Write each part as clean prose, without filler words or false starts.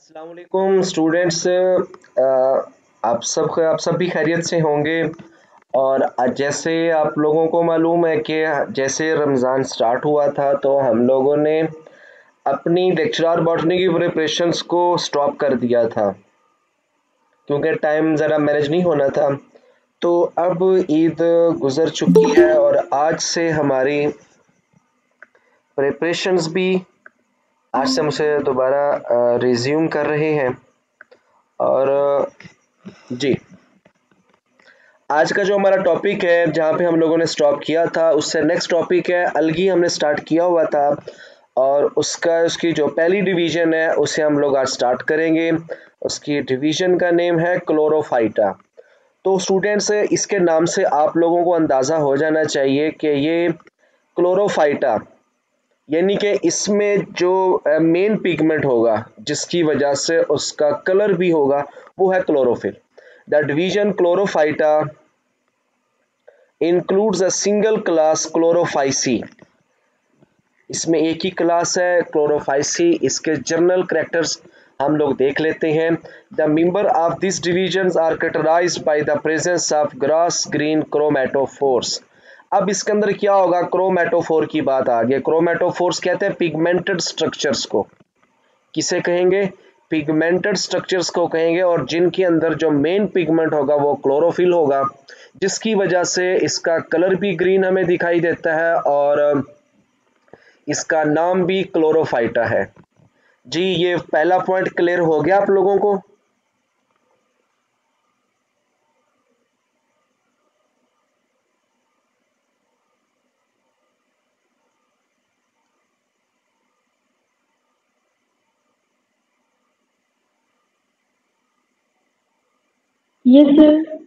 अस्सलाम वालेकुम स्टूडेंट्स। आप सब भी खैरियत से होंगे। और जैसे आप लोगों को मालूम है कि जैसे रमज़ान स्टार्ट हुआ था तो हम लोगों ने अपनी लेक्चरर बॉटनी की प्रिपरेशंस को स्टॉप कर दिया था क्योंकि टाइम ज़रा मैनेज नहीं होना था। तो अब ईद गुज़र चुकी है और आज से हमारी प्रिपरेशंस भी आज से हम उसे दोबारा रिज्यूम कर रहे हैं। और जी, आज का जो हमारा टॉपिक है जहाँ पे हम लोगों ने स्टॉप किया था उससे नेक्स्ट टॉपिक है अलगी। हमने स्टार्ट किया हुआ था और उसकी जो पहली डिवीजन है उसे हम लोग आज स्टार्ट करेंगे। उसकी डिवीजन का नेम है क्लोरोफाइटा। तो स्टूडेंट्स, इसके नाम से आप लोगों को अंदाज़ा हो जाना चाहिए कि ये क्लोरोफाइटा यानी कि इसमें जो मेन पिगमेंट होगा जिसकी वजह से उसका कलर भी होगा वो है chlorophyll. The division chlorophyta includes a single class chlorophyceae. इसमें एक ही क्लास है क्लोरोफाइसी। इसके जनरल कैरेक्टर्स हम लोग देख लेते हैं। The member of this division are characterized by the presence of grass green chromatophores. अब इसके अंदर क्या होगा, क्रोमेटोफोर की बात आ गई। क्रोमेटोफोर्स कहते हैं पिगमेंटेड स्ट्रक्चर्स को। किसे कहेंगे? पिगमेंटेड स्ट्रक्चर्स को कहेंगे। और जिनके अंदर जो मेन पिगमेंट होगा वो क्लोरोफिल होगा, जिसकी वजह से इसका कलर भी ग्रीन हमें दिखाई देता है और इसका नाम भी क्लोरोफाइटा है। जी, ये पहला पॉइंट क्लियर हो गया आप लोगों को? Yes, sir.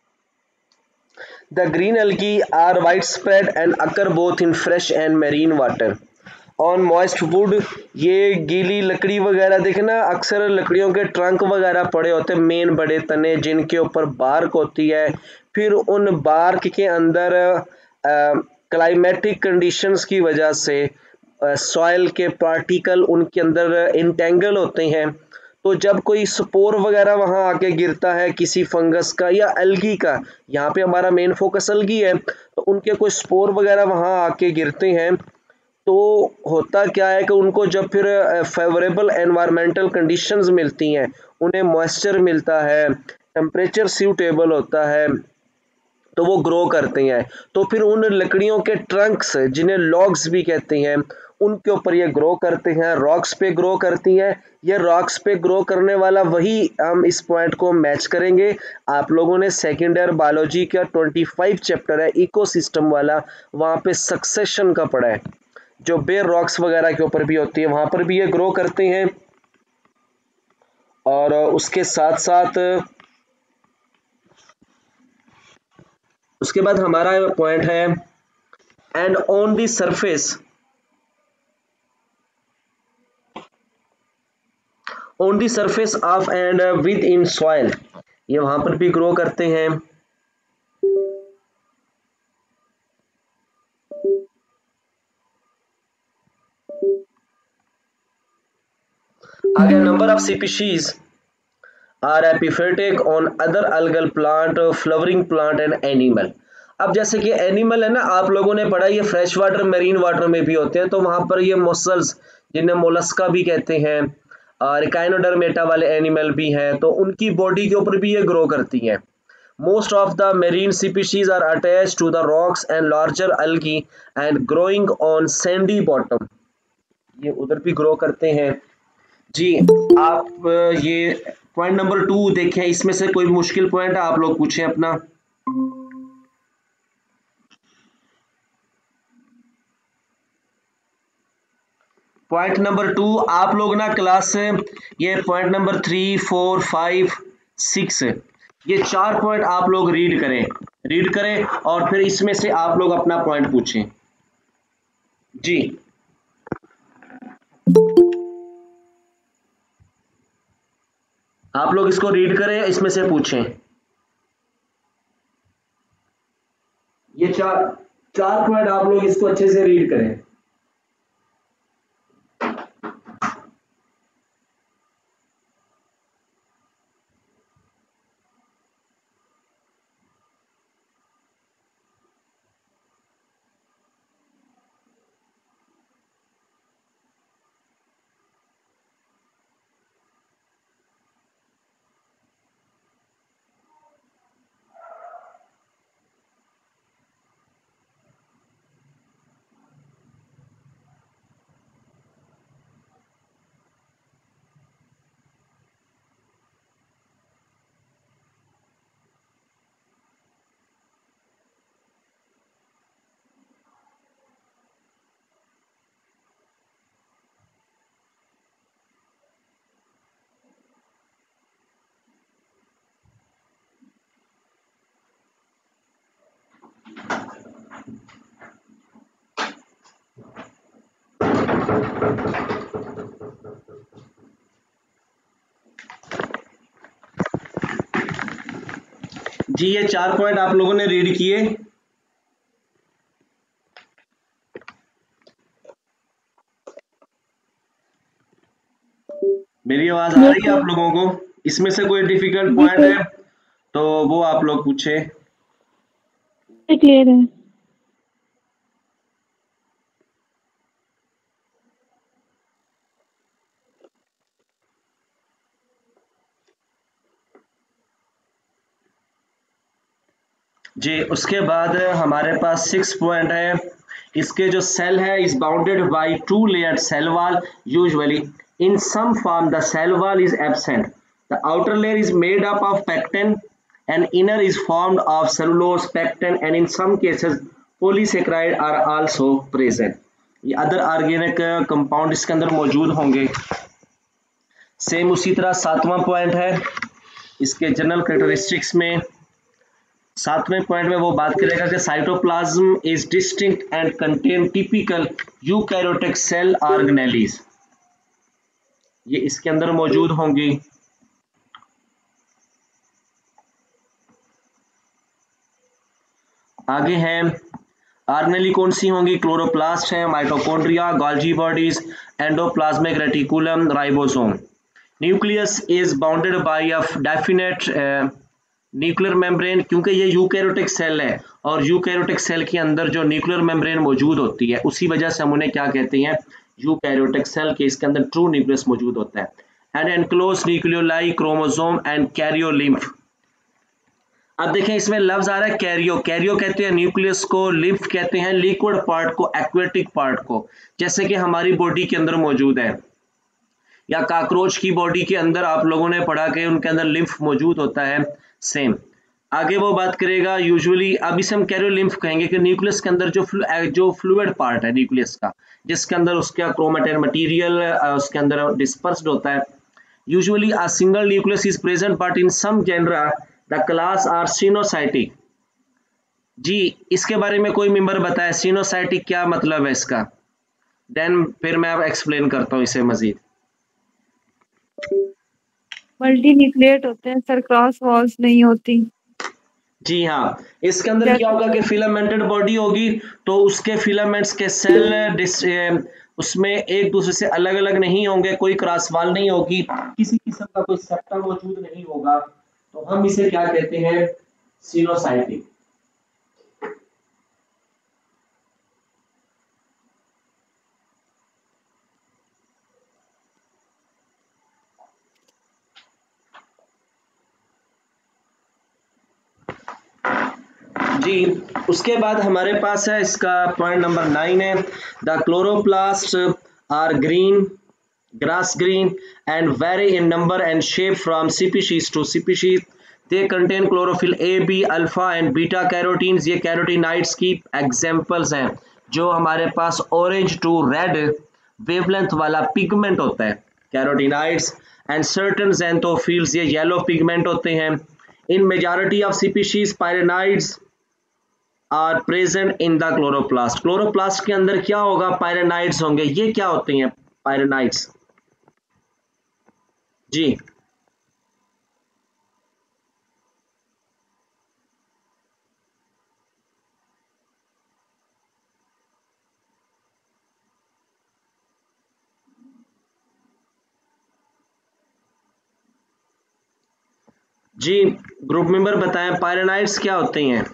The green algae are widespread and occur both in fresh and marine water. On moist wood, ये गीली लकड़ी वगैरह देखना, अक्सर लकड़ियों के ट्रंक वगैरह पड़े होते हैं, मेन बड़े तने जिनके ऊपर बार्क होती है। फिर उन बार्क के अंदर क्लाइमेटिक कंडीशंस की वजह से सॉइल के पार्टिकल उनके अंदर इंटेंगल होते हैं। तो जब कोई स्पोर वगैरह वहां आके गिरता है किसी फंगस का या एल्गी का, यहाँ पे हमारा मेन फोकस एल्गी है, तो उनके कोई स्पोर वगैरह वहां आके गिरते हैं तो होता क्या है कि उनको जब फिर फेवरेबल एनवायरमेंटल कंडीशंस मिलती हैं, उन्हें मॉइस्चर मिलता है, टेम्परेचर सूटेबल होता है, तो वो ग्रो करते हैं। तो फिर उन लकड़ियों के ट्रंक्स जिन्हें लॉग्स भी कहते हैं उनके ऊपर ये ग्रो करते हैं, रॉक्स पे ग्रो करती हैं। ये रॉक्स पे ग्रो करने वाला वही हम इस पॉइंट को मैच करेंगे। आप लोगों ने सेकेंड ईयर बायोलॉजी का 25 चैप्टर है इकोसिस्टम वाला, वहाँ पे सक्सेशन का पढ़ा है, जो बेर रॉक्स वगैरह के ऊपर भी होती है, वहां पर भी ये ग्रो करते हैं। और उसके साथ साथ उसके बाद हमारा पॉइंट है and on the surface, on the surface of and within soil, ये वहां पर भी ग्रो करते हैं। आगे number of species are epiphytic on other algal plant, flowering plant and animal. अब जैसे कि एनिमल है ना, आप लोगों ने पढ़ा ये फ्रेश वाटर मेरीन वाटर में भी होते हैं, तो वहां पर ये मोसल्स जिन्हें मोलस्का भी कहते हैं और काइनोडर्मेटा वाले एनिमल भी हैं, तो उनकी बॉडी के ऊपर भी ये ग्रो करती हैं। Most of the marine species are attached to the rocks and larger algae and growing on sandy bottom. ये उधर भी ग्रो करते हैं। जी, आप ये पॉइंट नंबर 2 देखें, इसमें से कोई मुश्किल पॉइंट है आप लोग पूछें अपना। पॉइंट नंबर 2 आप लोग ना क्लास से ये पॉइंट नंबर 3, 4, 5, 6 ये 4 पॉइंट आप लोग रीड करें और फिर इसमें से आप लोग अपना पॉइंट पूछें। जी, आप लोग इसको रीड करें, इसमें से पूछें। ये चार चार पॉइंट आप लोग इसको अच्छे से रीड करें। जी ये 4 पॉइंट आप लोगों ने रीड किए। मेरी आवाज आ यस रही है सर। आप लोगों को? इसमें से कोई डिफिकल्ट जी पॉइंट सर, है तो वो आप लोग पूछे। क्लियर है। जी उसके बाद हमारे पास 6 पॉइंट है। इसके जो सेल है is bounded by 2 layered cell wall usually in some form the cell wall is absent the outer layer is made up of pectin and inner is formed of cellulose pectin and in some cases polysaccharide are also present। ये other organic compound इसके अंदर मौजूद होंगे। Same उसी तरह 7वां point है इसके general characteristics में। 7वें पॉइंट में वो बात करेगा कि cytoplasm is distinct and contain typical eukaryotic cell organelles, ये इसके अंदर मौजूद होंगी। आगे हैं ऑर्गेनेली कौन सी होंगी? क्लोरोप्लास्ट है, mitochondria, Golgi bodies, endoplasmic reticulum, ribosome. Nucleus is bounded by a definite nuclear membrane, क्योंकि ये यूकैरियोटिक सेल है और यूकैरियोटिक सेल के अंदर जो न्यूक्लियर मेम्ब्रेन मौजूद होती है उसी वजह से हम उन्हें क्या कहते हैं? यूकैरियोटिक सेल के इसके अंदर ट्रू न्यूक्लियस मौजूद होता है। And enclose nucleoli, chromosome and karyolymph. अब देखें इसमें लफ्ज आ रहा है कैरियो। कैरियो कहते हैं न्यूक्लियस को, लिम्फ कहते हैं लिक्विड पार्ट को, एक्वेटिक पार्ट को, जैसे कि हमारी बॉडी के अंदर मौजूद है या काकरोच की बॉडी के अंदर आप लोगों ने पढ़ा कि उनके अंदर लिम्फ मौजूद होता है। सेम आगे वो बात करेगा यूजुअली, अब इसे हम कैरियोलिम्फ कहेंगे कि न्यूक्लियस के अंदर जो फ्लूइड पार्ट है न्यूक्लियस का, जिसके अंदर उसका क्रोमेटिन मटेरियल उसके अंदर डिस्पर्स्ड होता है। Usually a single nucleus is present but in some genera the class are coenocytic. जी इसके बारे में कोई मेंबर बताए सिनोसाइटिक क्या मतलब है इसका? देन फिर मैं अब एक्सप्लेन करता हूँ इसे मजीद। मल्टी न्यूक्लिएट होते हैं सर, क्रॉस वॉल्स नहीं होती। जी हाँ, इसके अंदर क्या जैसे होगा कि फिलामेंटेड बॉडी होगी तो उसके फिलामेंट्स के सेल उसमें एक दूसरे से अलग अलग नहीं होंगे, कोई क्रॉस वाल नहीं होगी, किसी किस्म का कोई सेप्टा मौजूद नहीं होगा, तो हम इसे क्या कहते हैं? सिनोसाइटिक। जी उसके बाद हमारे पास है इसका पॉइंट नंबर 9 है the chloroplast are green grass green and vary in number and shape from species to species. They contain chlorophyll A, B, alpha and beta carotenes। ये कैरोटीनाइड्स की एग्जांपल्स हैं जो हमारे पास ऑरेंज टू रेड वेवलेंथ वाला pigment होता है carotenoids. And certain xanthophyls ये येलो पिगमेंट होते हैं। In majority of species pyrenoids are present in the chloroplast. Chloroplast के अंदर क्या होगा? पायरेनाइड्स होंगे। ये क्या होते हैं पायरेनाइड्स? जी जी ग्रुप मेंबर बताएं पायरेनाइड्स क्या होते हैं?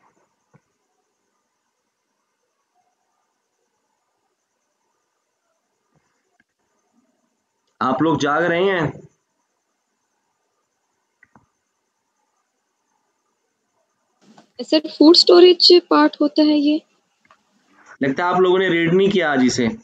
आप लोग जाग रहे हैं? सर फूड स्टोरेज पार्ट होता है ये। लगता है आप लोगों ने रीड नहीं किया आज इसे।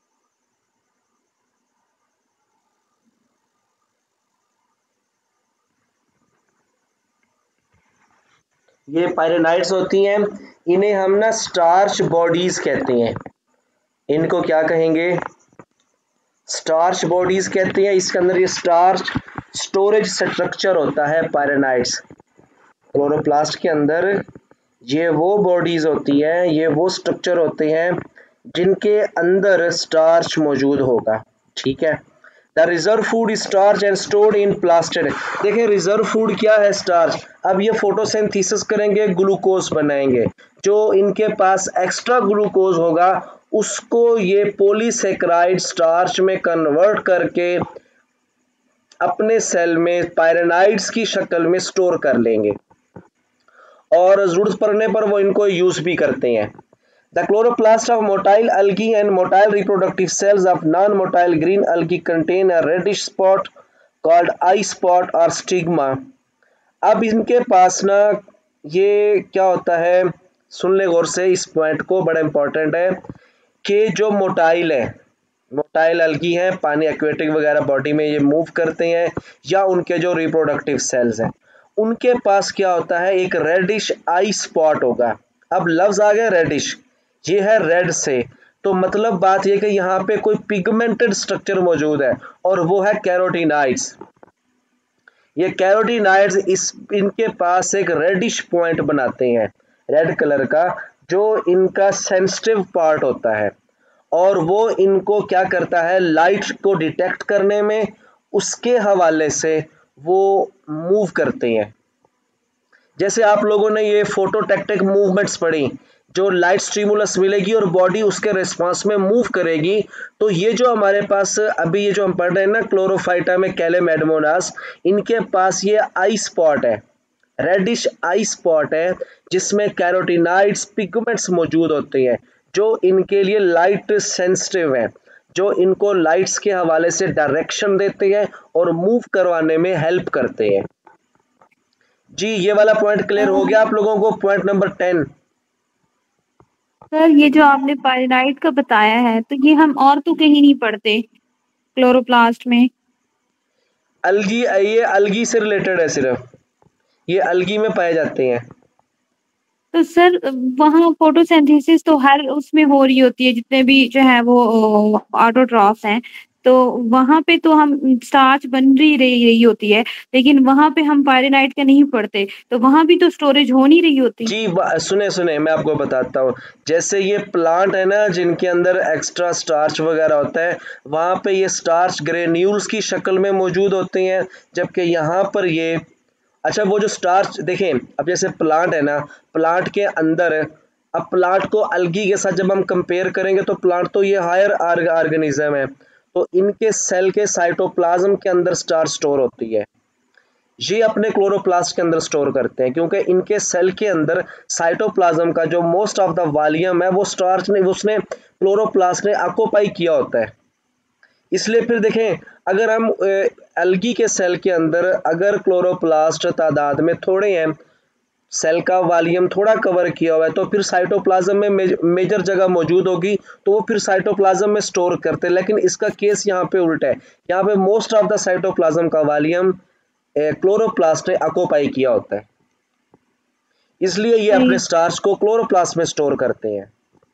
ये पायरेनाइड्स होती हैं, इन्हें हम ना स्टार्च बॉडीज कहते हैं। इनको क्या कहेंगे? स्टार्च बॉडीज कहते हैं। इसके अंदर ये स्टार्च स्टोरेज स्ट्रक्चर होता है पायरेनाइड्स। क्लोरोप्लास्ट के अंदर ये वो बॉडीज होती हैं, ये वो स्ट्रक्चर होते हैं जिनके अंदर स्टार्च मौजूद होगा। ठीक है, the reserve food is starch and stored in plastid. देखिए रिजर्व फूड क्या है, स्टार्च। अब ये फोटोसिंथेसिस करेंगे, ग्लूकोज बनाएंगे, जो इनके पास एक्स्ट्रा ग्लूकोज होगा उसको ये पॉलीसेकेराइड स्टार्च में कन्वर्ट करके अपने सेल में पायरेनाइड्स की शक्ल में स्टोर कर लेंगे और जरूरत पड़ने पर वो इनको यूज भी करते हैं। The chloroplast of motile algae and motile reproductive cells of non-motile green algae contain a reddish spot called eye spot or stigma। अब इनके पास ना ये क्या होता है, सुन ले गौर से इस पॉइंट को, बड़ा इंपॉर्टेंट है कि जो मोटाइल है, मोटाइल अलगी हैं, पानी एक्वेटिक वगैरह बॉडी में ये मूव करते हैं, या उनके जो रिप्रोडक्टिव सेल्स हैं उनके पास क्या होता है, एक रेडिश आई स्पॉट होगा। अब लफ्ज आ गया रेडिश, ये है रेड से, तो मतलब बात ये कि यहाँ पे कोई पिगमेंटेड स्ट्रक्चर मौजूद है और वो है कैरोटीनाइड्स। ये कैरोटीनाइड्स इनके पास एक रेडिश पॉइंट बनाते हैं, रेड कलर का, जो इनका सेंसिटिव पार्ट होता है और वो इनको क्या करता है, लाइट को डिटेक्ट करने में उसके हवाले से वो मूव करते हैं। जैसे आप लोगों ने ये फोटोटेक्टिक मूवमेंट्स पढ़ी, जो लाइट स्टिमुलस मिलेगी और बॉडी उसके रिस्पांस में मूव करेगी, तो ये जो हमारे पास अभी ये जो हम पढ़ रहे हैं ना क्लोरोफाइटा में कैलेमेडमोनास, इनके पास ये आई स्पॉट है, रेडिश आई स्पॉट है, जिसमें कैरोटीनाइड्स पिगमेंट्स मौजूद होते हैं जो इनके लिए लाइट सेंसिटिव है, जो इनको लाइट्स के हवाले से डायरेक्शन देते हैं और मूव करवाने में हेल्प करते हैं। जी ये वाला पॉइंट क्लियर हो गया आप लोगों को, पॉइंट नंबर 10। सर ये जो आपने पायराइट का बताया है तो ये हम और तो कहीं नहीं पढ़ते क्लोरोप्लास्ट में। अलगी, ये अलगी से रिलेटेड है, सिर्फ ये अलगी में पाए जाते हैं। तो सर वहाँ फोटोसिंथेसिस तो हर उसमें हो रही होती है, जितने भी जो है वो ऑटोट्रॉफ्स हैं, तो वहां पे तो हम स्टार्च बन रही होती है, लेकिन वहां पे हम पायरेनाइट का नहीं पढ़ते, तो वहां भी तो स्टोरेज हो नहीं रही होती। जी सुने सुने मैं आपको बताता हूँ, जैसे ये प्लांट है ना जिनके अंदर एक्स्ट्रा स्टार्च वगैरह होता है, वहाँ पे ये स्टार्च ग्रेन्यूल्स की शक्ल में मौजूद होते हैं, जबकि यहाँ पर ये, अच्छा वो जो स्टार्च देखें, अब जैसे प्लांट है ना, प्लांट के अंदर, अब प्लांट को अलगी के साथ जब हम कंपेयर करेंगे तो प्लांट तो ये हायर ऑर्गेनिज्म है, तो इनके सेल के साइटोप्लाज्म के अंदर स्टार्च स्टोर होती है, ये अपने क्लोरोप्लास्ट के अंदर स्टोर करते हैं, क्योंकि इनके सेल के अंदर साइटोप्लाज्म का जो मोस्ट ऑफ द वॉल्यूम है वो स्टार्च ने, उसने क्लोरोप्लास्ट ने ऑक्यूपाई किया होता है। इसलिए फिर देखें, अगर हम एल्गी के सेल के अंदर अगर क्लोरोप्लास्ट तादाद में थोड़े हैं, सेल का वॉल्यूम थोड़ा कवर किया हुआ है, तो फिर साइटोप्लाज्म में मेजर जगह मौजूद होगी, तो वो फिर साइटोप्लाज्म में स्टोर करते हैं। लेकिन इसका केस यहाँ पे उल्टा है, यहाँ पे मोस्ट ऑफ द साइटोप्लाज्म का वॉल्यूम क्लोरोप्लास्ट ने ऑक्यूपाई किया होता है, इसलिए ये अपने स्टार्च को क्लोरोप्लास्ट में स्टोर करते हैं।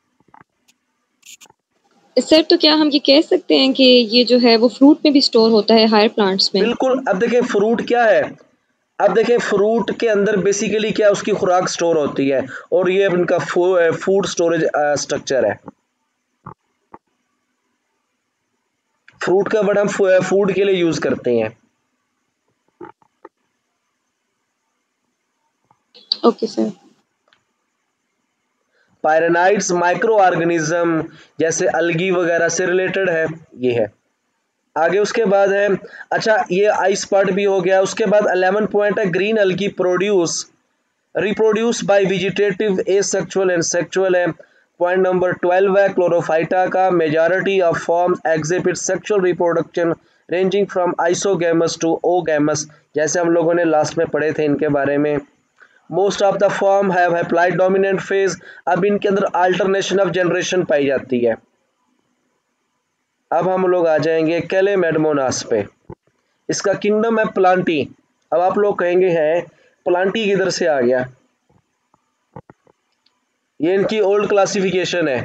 सर तो क्या हम ये कह सकते हैं कि ये जो है वो फ्रूट में भी स्टोर होता है, हायर प्लांट्स में? बिल्कुल। अब देखिए फ्रूट क्या है, अब देखें फ्रूट के अंदर बेसिकली क्या, उसकी खुराक स्टोर होती है और ये उनका फूड स्टोरेज स्ट्रक्चर है। फ्रूट का वर्ड हम फूड के लिए यूज करते हैं। Okay sir. Pyrenoids microorganism जैसे अलगी वगैरह से रिलेटेड है, ये है। आगे उसके बाद है, अच्छा ये आई स्पॉट भी हो गया। उसके बाद 11 पॉइंट है, green algae produce reproduce by vegetative asexual and sexual है। पॉइंट नंबर 12 है, क्लोरोफाइटा का majority of forms exhibit sexual reproduction ranging from isogamous to oogamous, जैसे हम लोगों ने लास्ट में पढ़े थे इनके बारे में। Most of the form have haploid dominant phase, अब इनके अंदर अल्टरनेशन ऑफ जनरेशन पाई जाती है। अब हम लोग आ जाएंगे कैलेमेडमोनास पे, इसका किंगडम है प्लांटी। अब आप लोग कहेंगे हैं प्लांटी किधर से आ गया, ये इनकी ओल्ड क्लासिफिकेशन है।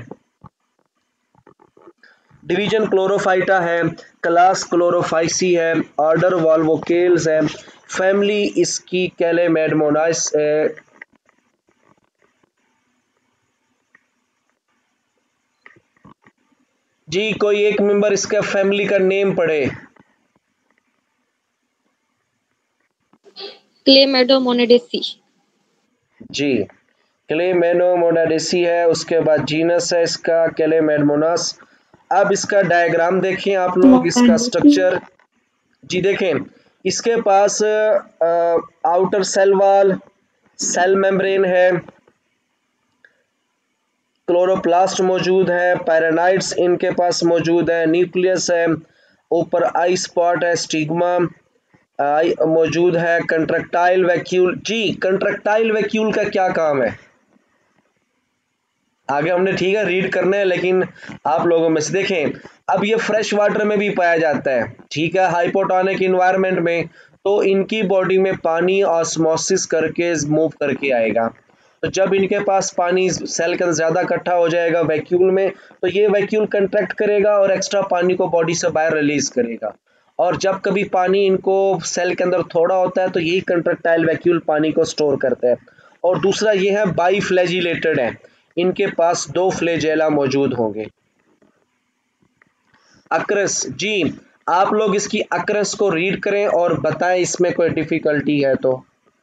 डिवीजन क्लोरोफाइटा है, क्लास क्लोरोफाइसी है, ऑर्डर वॉल्वोकेल्स है, फैमिली इसकी कैलेमेडमोनास है। जी कोई एक मेंबर इसका फैमिली का नेम पढ़े। क्लेमेडोमोनाडेसी। जी क्लेमेडोमोनाडेसी है, उसके बाद जीनस है इसका क्लेमेडमोनास। अब इसका डायग्राम देखें आप लोग, इसका स्ट्रक्चर। जी देखें, इसके पास outer cell wall, cell membrane है, क्लोरोप्लास्ट मौजूद है, पैरानाइड्स इनके पास मौजूद है, न्यूक्लियस है, ऊपर आई स्पॉट है, स्टिग्मा आई मौजूद है, कंट्रक्टाइल वैक्यूल। जी कंट्रक्टाइल वैक्यूल का क्या काम है आगे हमने ठीक है रीड करना है, लेकिन आप लोगों में से देखें, अब ये फ्रेश वाटर में भी पाया जाता है, ठीक है, हाइपोटोनिक इन्वायरमेंट में, तो इनकी बॉडी में पानी ऑस्मोसिस करके मूव करके आएगा। तो जब इनके पास पानी सेल के अंदर ज़्यादा इकट्ठा हो जाएगा वैक्यूल में, तो ये वैक्यूल कंट्रैक्ट करेगा और एक्स्ट्रा पानी को बॉडी से बाहर रिलीज करेगा। और जब कभी पानी इनको सेल के अंदर थोड़ा होता है, तो यही कंट्रैक्टाइल वैक्यूल पानी को स्टोर करता है। और दूसरा ये है बाई फ्लैजिलेटेड है, इनके पास 2 फ्लैजेला मौजूद होंगे। अक्रस, जी आप लोग इसकी अक्रस को रीड करें और बताएं इसमें कोई डिफिकल्टी है तो।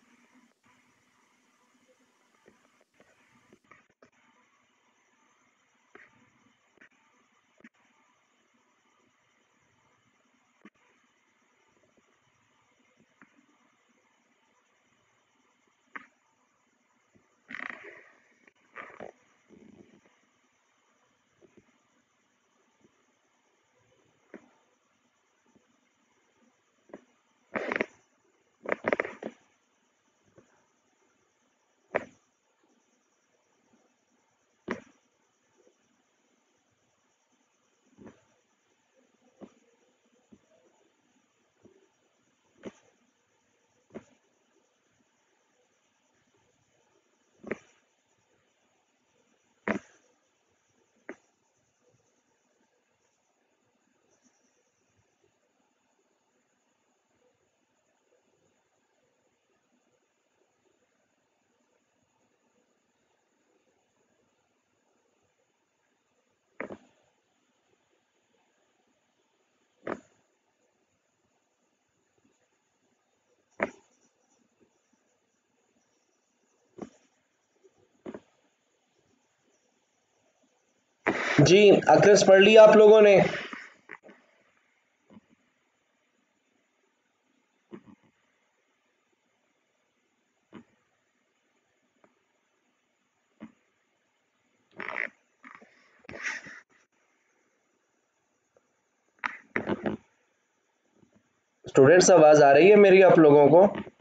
जी अक्रस पढ़ लिया आप लोगों ने। स्टूडेंट्स आवाज आ रही है मेरी आप लोगों को?